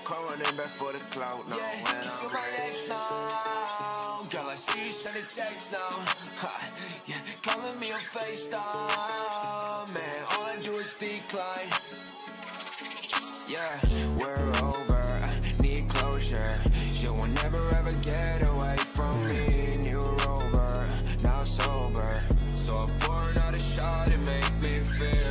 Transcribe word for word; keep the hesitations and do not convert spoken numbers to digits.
come running back for the clout now. Yeah, when you still I'm my rich. ex now. Girl, I see you send a text now. Ha, yeah, calling me on FaceTime. Man, all I do is decline. Yeah, we're over, I need closure. She will never ever get away from me. New rover, now sober, so I pour another shot and make me feel